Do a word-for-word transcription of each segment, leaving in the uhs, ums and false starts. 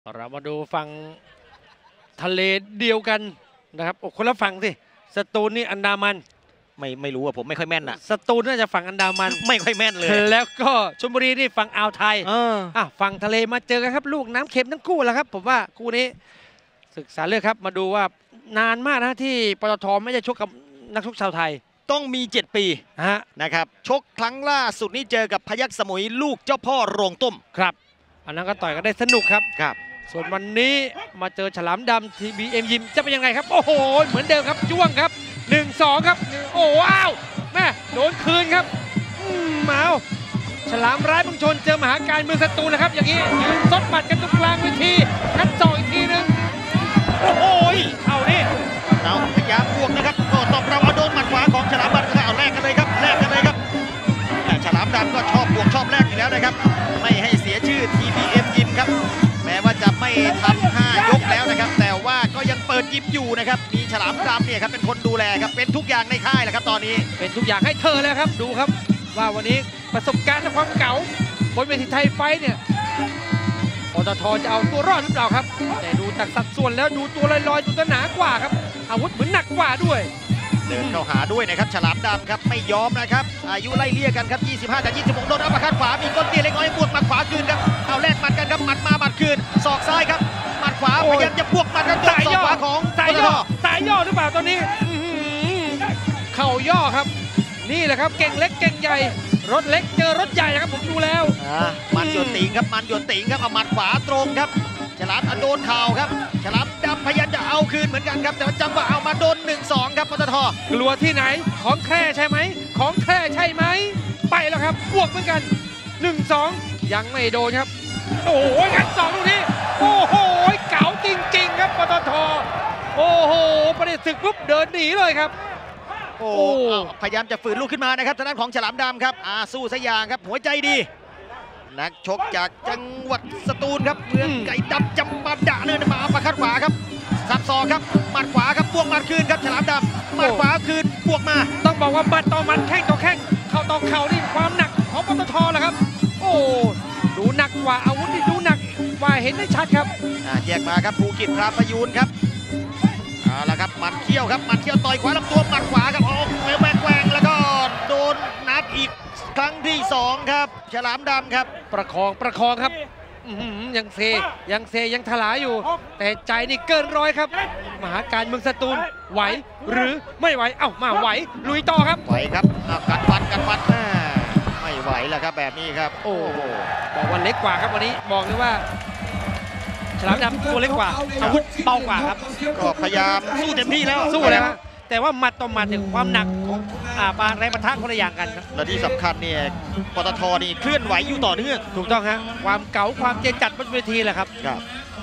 เรามาดูฝั่งทะเลเดียวกันนะครับโอ้คนละฝั่งสิสตูลนี่อันดามันไม่ไม่รู้อะผมไม่ค่อยแม่นอะสตูลน่าจะฝั่งอันดามันไม่ค่อยแม่นเลยแล้วก็ชลบุรีนี่ฝั่งอ่าวไทยเอออ่ะฝั่งทะเลมาเจอกันครับลูกน้ำเค็มทั้งคู่แหละครับผมว่าคู่นี้ศึกษาเลือกครับมาดูว่านานมากนะที่ปตท.ไม่ได้ชกกับนักชกชาวไทยต้องมีเจ็ดปีฮะนะครับชกครั้งล่าสุดนี่เจอกับพยัคฆ์สมุยลูกเจ้าพ่อโรงต้มครับอันนั้นก็ต่อยกันได้สนุกครับครับส่วนวันนี้มาเจอฉลามดำทีบีเอ็มยิมจะเป็นยังไงครับโอ้โหเหมือนเดิมครับจ้วงครับหนึ่งสองครับโอ้ว้าวแม่โดนคืนครับเมาฉลามร้ายบังชนเจอมหาการเมืองสตูลนะครับอย่างนี้ยืนซดบัดกันตรงกลางเวทีกัดศอกอีกทีนึงโอ้โหเอาดิเอาพยายามบวกนะครับก็ตบเราเอาโดนหมัดขวาของฉลามดำก็เอาแลกกันเลยครับแลกกันเลยครับแต่ฉลามดำก็ชอบบวกชอบแลกอยู่แล้วนะครับไม่ให้เสียชื่อ ที บี เอ็ม ยิมครับแม้ว่าจะไม่ทำห้ายกแล้วนะครับแต่ว่าก็ยังเปิดยิมอยู่นะครับมีฉลามดำเนี่ยครับเป็นคนดูแลครับเป็นทุกอย่างในค่ายแหละครับตอนนี้เป็นทุกอย่างให้เธอแล้วครับดูครับว่าวันนี้ประสบการณ์และความเก๋าบนเวทีไทยไฟเนี่ยปตท.จะเอาตัวรอดหรือเปล่าครับแต่ดูจากสัดส่วนแล้วดูตัวลอยๆดูตัวหนากว่าครับอาวุธเหมือนหนักกว่าด้วยเดินเข้าหาด้วยนะครับฉลามดำครับไม่ยอมนะครับอายุไล่เลี่ยกันครับยี่สิบห้ากับยี่สิบหกโดนอัปเปอร์คัตขวามีก้นเตี้ยเล็กน้อยบวกหมัดขวาคืนครับเอาแลกหมัดกันครับหมัดมาหมัดคืนศอกซ้ายครับหมัดขวาพยายามจะบวกหมัดกันศอกขวาของสายย่อสายย่อหรือเปล่าตอนนี้เข่าย่อครับนี่แหละครับเก่งเล็กเก่งใหญ่รถเล็กเจอรถใหญ่ครับผมดูแล้วมันหยดติงครับมันหยดติงครับเอาหมัดขวาตรงครับฉลามโดนเข่าครับฉลามดำพยายามจะเอาคืนเหมือนกันครับแต่ว่าจังหวะเอามาโดน หนึ่งสอง ครับปตท. กลัวที่ไหนของแท้ใช่ไหมของแท้ใช่ไหมไปแล้วครับบวกเหมือนกัน หนึ่งสอง ยังไม่โดนครับโอ้โหงัดสองลูกนี้โอ้โหเก๋าจริงๆครับปตท.โอ้โหประเด็นศึกปุ๊บเดินหนีเลยครับโอ้พยายามจะฝืนลูกขึ้นมานะครับทางด้านของฉลามดำครับอาสู้ซะอย่างครับหัวใจดีนักชกจากจังหวัดสตูลครับเมืองไก่ดำจำปาดะเลยมาอัปเปอร์คัตขวาครับสับศอกครับหมัดขวาครับบวกหมัดคืนครับฉลามดำหมัดขวาคืนบวกมาต้องบอกว่าหมัดต่อหมัดแข้งต่อแข้งเข่าต่อเข่านี่ความหนักของปตท.แหละครับโอ้ดูหนักกว่าอาวุธที่ดูหนักกว่าเห็นได้ชัดครับแยกมาครับภูกิจพรามประยูนครับเอาละครับหมัดเขี้ยวครับหมัดเขี้ยวต่อยขวาลำตัวหมัดขวาครับออกแหวกแหวงแล้วก็โดนนัดอีกครั้งที่สองครับฉลามดำครับประคองประคองครับยังเซยังเซยังถลาอยู่แต่ใจนี่เกินร้อยครับมหาการเมืองสตูลไหวหรือไม่ไหวเอ้ามาไหวลุยต่อครับไหวครับกัดฟันกัดฟันไม่ไหวแล้วครับแบบนี้ครับโอ้บอกว่าเล็กกว่าครับวันนี้บอกเลยว่าฉลามดำตัวเล็กกว่าอาวุธเบากว่าครับก็พยายามสู้เต็มที่แล้วสู้แล้วแต่ว่าหมัดต่อหมัดเนี่ยความหนักของอ่าปาแรงปะทะคนละอย่างกันครับและที่สำคัญเนี่ยปตท.นี่เคลื่อนไหวอยู่ต่อเนื่องถูกต้องฮะความเก๋าความเจนจัดบนเวทีแหละครับครับ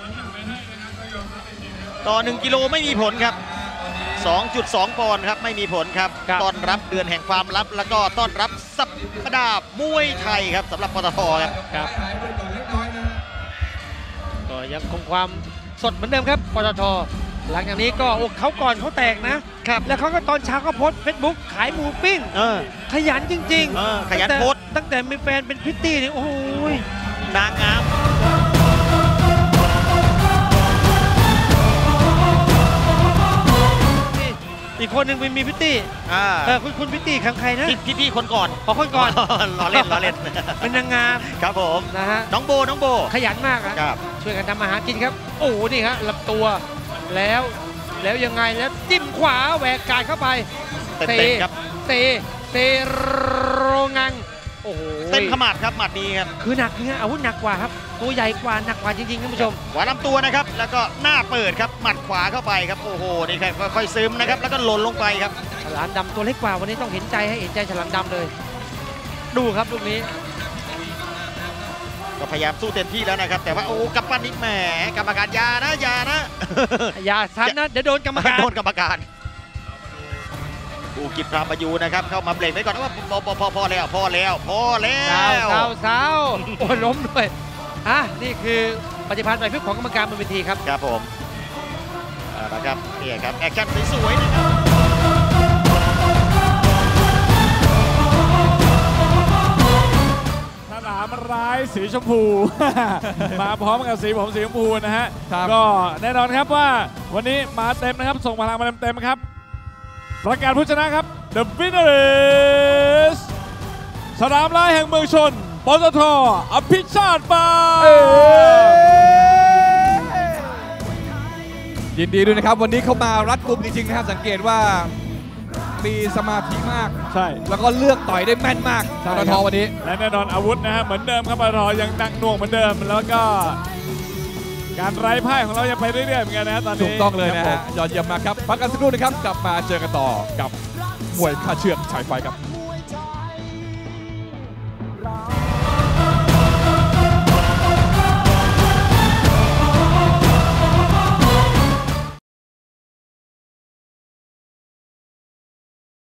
ต่อหนึ่งกิโลไม่มีผลครับ สองจุดสอง ปอนด์ครับไม่มีผลครับต้อนรับเดือนแห่งความลับแล้วก็ต้อนรับสัปดาห์มวยไทยครับสำหรับปตท.ครับครับก็ยังคงความสดเหมือนเดิมครับปตท.หลังจากนี้ก็อกเขาก่อนเขาแตกนะครับแล้วเขาก็ตอนเช้าก็โพสเฟซบุ๊กขายหมูปิ้งขยันจริงๆขยันโพสตั้งแต่มีแฟนเป็นพิตตี้นี่โอ้ยนางงามอีกคนหนึ่งเป็นมีพิตตี้เออคุณคุณพิตตี้ครั้งใครนะพี่พี่คนก่อนขอคนก่อนล้อเล่นล้อเล่นเป็นนางงามครับผมนะฮะน้องโบน้องโบขยันมากครับช่วยกันทำอาหารกินครับโอ้นี่ครับลำตัวแล้วแล้วยังไงแล้วจิ้มขวาแหวกกาดเข้าไปเตะครับเตะเตะโรงังโอ้โหเต็มขมัดครับหมัดนี้ครับคือหนักนะอาวุธหนักกว่าครับตัวใหญ่กว่าหนักกว่าจริงๆท่านผู้ชมขวาลำตัวนะครับแล้วก็หน้าเปิดครับหมัดขวาเข้าไปครับโอ้โหนี่ครับค่อยๆซึมนะครับแล้วก็หล่นลงไปครับฉลามดำตัวเล็กกว่าวันนี้ต้องเห็นใจให้เห็นใจฉลามดำเลยดูครับลูกนี้ก็พยายามสู้เต็มที่แล้วนะครับแต่ว่าโอ้กับปั้นนิดแหมกรรมการยานะยานะยาซ้ำนะเดี๋ยวโดนกรรมการโดนกรรมการภูกิจพรามประยูนนะครับเข้ามาเบรกไว้ก่อนว่าพอพอพอพอแล้วพอแล้วพอแล้วสาวสาวโอ้ล้มด้วยอ่ะนี่คือปฏิภาณไหวพริบของกรรมการบนเวทีครับครับผมนะครับนี่ครับแอคชั่นสวยๆนะครับฉลาามร้ายสีชมพู มาพร้อมกับสีผมสีชมพูนะฮะก็แน่นอนครับว่าวันนี้มาเต็มนะครับส่งพลังมาเต็มๆครับประกาศผู้ชนะครับ The winner is สนามร้ายแห่งเมืองชนปตท.อภิชาติปายินดีด้วยนะครับวันนี้เขามารัดกุมจริงๆนะครับสังเกตว่ามีสมาธิมากใช่แล้วก็เลือกต่อยได้แม่นมากปตท.วันนี้และแน่นอนอาวุธนะฮะเหมือนเดิมครับปตท.ยังหนักหน่วงเหมือนเดิมแล้วก็การไร้พ่ายของเรายังไปเรื่อยๆเหมือนกันนะตอนนี้ถูกต้องเลยนะฮะยอดเยี่ยมมากครับพักกันสักครู่นะครับกลับมาเจอกันต่อกับมวยค่าเชือกชายไฟครับ